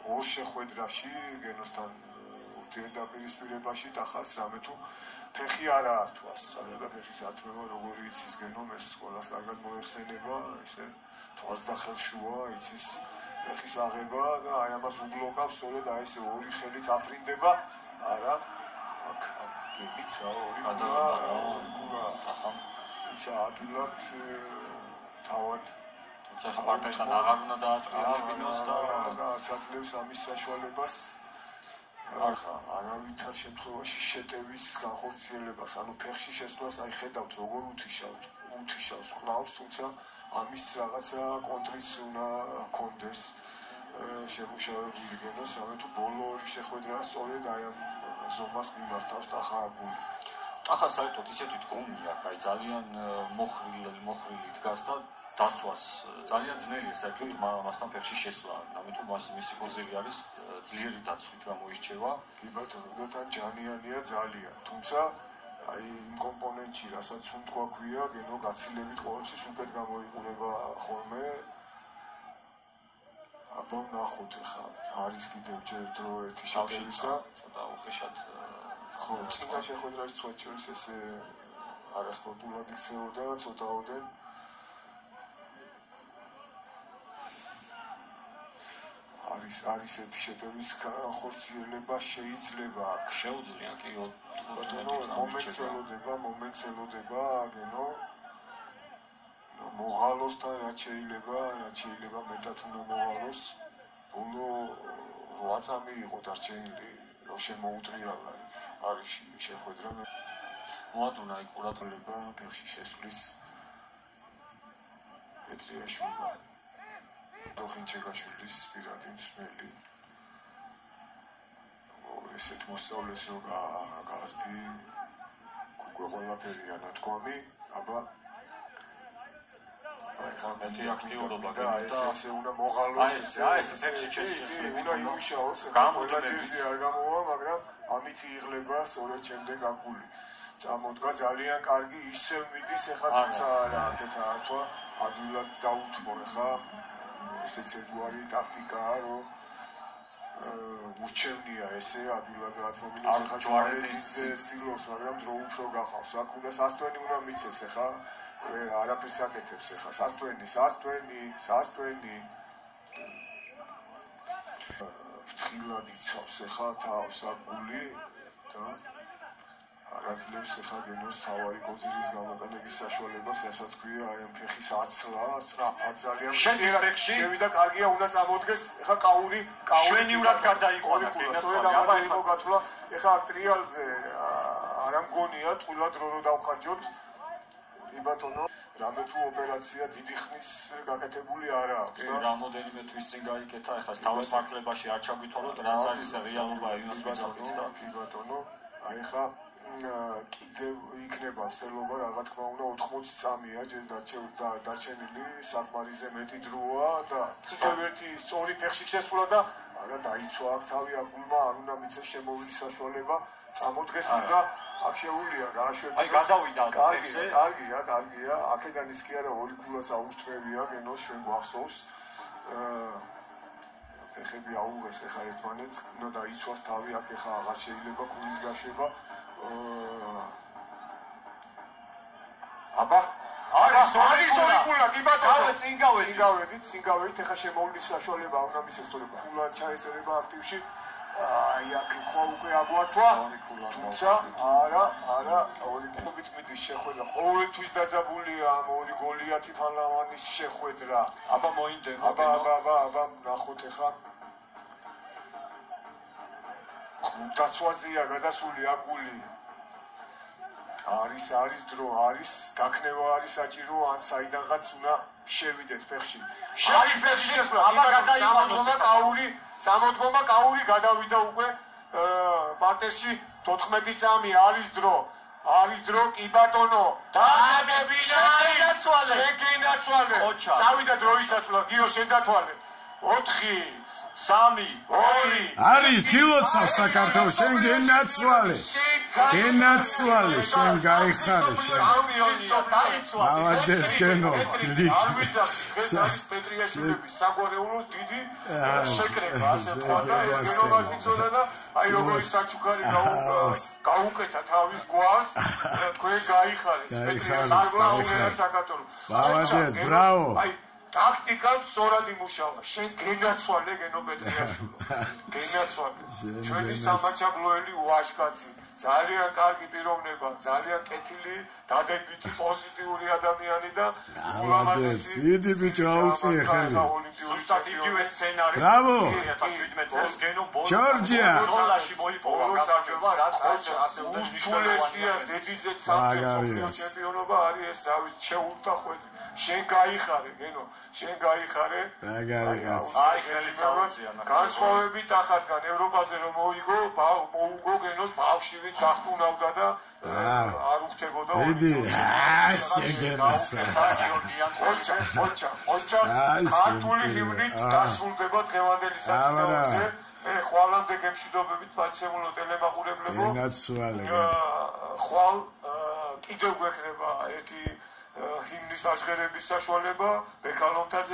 ორ შეხვედრაში გენოსთან ურთიერთდაპირისპირებაში ტახას სამე თუ ფეხი არ ართვას, საერთოდ ფეხის ათმევა როგორი იცის გენომერს ყველას კარგად მოეხსენება, ისე თვალს და ხელშუა იცის ფეხის აღება და აი ამას უბლოკავს სწორედ აი ესე ორი ხელით აფრინდება, არა აქ გებიცა ორი გულა ახამ იცა ადვილად თავად თუმცა პარტიიდან აღარ უნდა დაატრიალებინოს და საძლევს ამის საშუალებას ახლა არავითარ შემთხვევაში შეტევის განხორციელებას, ანუ ფეხში შესვლას აი ხედავთ როგორ უთიშავს ყლავს, თუმცა ამის რაღაცა კონტრიც უნდა კონდეს შემუშავებული გენოს, ამე თუ ბოლო ორი შეხვედრა სწორედ აი ამ ზომას მიმართავს ტახააგული. ტახა საერთოდ ისეთი დგომია, აი ძალიან მოხრილი დგას და დაცვას ძალიან ძნელია საერთოდ მასთან ფეხში შესვლა, ამიტომ მისი პოზიცია არის ძლიერი დაცვით გამოირჩევა. კი ბატონო, და ჯანიანია ძალიან, თუმცა აი იმ კომპონენტში, რასაც უნდა ქვია, გენო გაცილებით ყოველთვის უკეთ გამოიყურება ხოლმე. აბა ნახოთ ახლა, არის კიდევ ჯერ დრო ერთი შავშევისა, ცოტა უხეშად ხო, წინა შეხვედრაში ცოტა ესე არასპორტულად იქცეოდა, ცოტაოდენ არის ერთი შეტევის განხორციელება შეიძლება შეუძლია კი მომენტს ელოდება გენო მოღალოსთან რაც შეიძლება მეტად უნდა მოღალოს ბოლო 8 წამი იყო დარჩენილი რომ შემოუტრიალა არის შეხვედრა მოადუნა იქ ყურადღება ფეხში შესვლის პეტრიაშვილმა დოხინჩეგაშვილის პირადი მსმელი ესეთ მოსწავლეს რომ გასდი უკვე ყველაფერია ნათქვამი აბა აი აქტიურობა და ესე უნდა მოღალოს ესე ფეხში შესვლა უნდა იმუშაოს გამოდეზე არ გამოვა მაგრამ ამით იღლება სწორედ შემდეგ აგული წამოდგა ძალიან კარგი ისევ მიდის ეხლა თუმცა რა აქეთ ართვა ადვილად დაუთმო ეხლა ესეც ერთგვარი ტაქტიკაა, რომ ურჩევნია ესე ადვილად დათმობინოს ეხლა ჯვარეძე სტილოს, მაგრამ დრო უფრო გახავს. აქ უნდა სასტვენი უნდა მიცეს ეხლა, არაფერს აკეთებს ეხლა. სასტვენი. ფრთხილად იცავს ეხლა თავს აგული და არაძლევს ეხლა გენოს თავარი კოზირის გამოყენების საშუალებას, რასაც ქვია აი ამ ფეხის აცლა, სწრაფად ძალიან შევიდა კარგია, უნდა წამოდგეს, ეხლა კაური შვენიურად გადაიყვანა გენოს. ეხლა ტრიალზე არ ამგონია თულა დრო დავხარჯოთ. კი ბატონო, რამე თუ ოპერაცია დიდი ხნის გაკეთებული არა აქვს და რამოდენიმე თვის წინ გაიკეთა, ეხლა თავის მართლებაში არ ჩაგვითვალოთ, რაც არის რეალობა იმას ვიძახით და კი ბატონო, აი ეხლა კიდევ იქნება მცდელობა რა თქმა უნდა 80 წამია ჯერ დარჩენილი საკმარისზე მეტი დროა და კიდევ ერთი სწორი ფეხში შესვლა და არა დაიცვა აქ თავი აგულმა არ უნდა მიცეს შემოვიდეს საშუალება წამოდგეს უნდა აქ შეუულია გააშვება აი გადავიდა ფეხზე კარგია აქედან ის კი არა ორი ქულას აურთმევია გენოს ჩვენ გვახსოვს ფეხები აუღეს ეხა ერთმანეთს უნდა დაიცვას თავი აქ ეხა აღარ შეიძლება ქულის გაშვება აბა არის ორი ქულა კი ბატონო წინგავედით ეხა შემოვლის საშუალება უნდა მისცეს თორე ქულა ჩაეწერება აქტივში აი აქ ხო უკვე აგვართვა თუმცა არა ორი ქულით მიდის შეხვედრა ყოველთვის დაძაბულია ამ ორი გოლიათი ფალავანის შეხვედრა აბა მოინდემა აბა ნახოთ ეხა დაცვაზეა გადასული აგული არის დრო არის დაქნევა არის საჭირო ან საიდანღაც უნდა შევიდეთ ფეხში არის ფეხში შესვლა აბა გამოდგომა კაური გადავიდა უკვე პარტერში 14 წამი არის დრო კი ბატონო შეგენაცვალე წავიდა დროისაცვლა გიო შენ დათვალე 4 3 2 არის დილოცავს საქართველოს შენ გენაცვალე გენაცვალე შენ გაიხარე შენ ავადეს გენო ეს არის პეტრიაშვილების საგვარეულოს დიდი შეკრება ასე თქვა და გენოვაც იცოდა და აი როგორი საჩუქარი გაუკეთა თავის გვას თქვენ გაიხარეთ პეტრიაშვილს ავადეს ბრავო ტაქტიკად სწორად იმუშავა. შენ გენაცვალე გენო პეტრიაშვილო. გენაცვალე. ჩვენი სამაჩაბლოელი უაშკაცი. ძალიან კარგი პიროვნება, ძალიან კეთილი, დადებითი პოზიტიური ადამიანი და ულამაზესი. დიდი ბიჭო აუწიე ხელი. ზუსტად იგივე სცენარი. ბრავო. 2017 წელს გენო ჯორჯია. ბოლოში მოიპოვა გაწარჯობა, რაც ასე უშულესია ზედიზეთ სამწუხარო ჩემპიონობა არის ეს რავი შეულთა ხვედრი. შენ გაიხარე გენო, შენ გაიხარე. მაგარი კაცი. აი ხელით ავუწია. განსხვავებით ახასგან ევროპაზე რომ მოუგო გენოს ბავშვი დახტუნავდა და არ უხდებოდა. დიდი ასე გენაცა. ოჩა ქართული ჰიმნით დასრულდება დღევანდელი საწინააღმდეგო. ხვალამდე გემშვიდობებით პაცემულო ტელემაყურებლებო. გენაცვალე. ხვალ კიდევ გვექნება ერთი ჰიმნის აჟღერების საშუალება ბექალონთაზე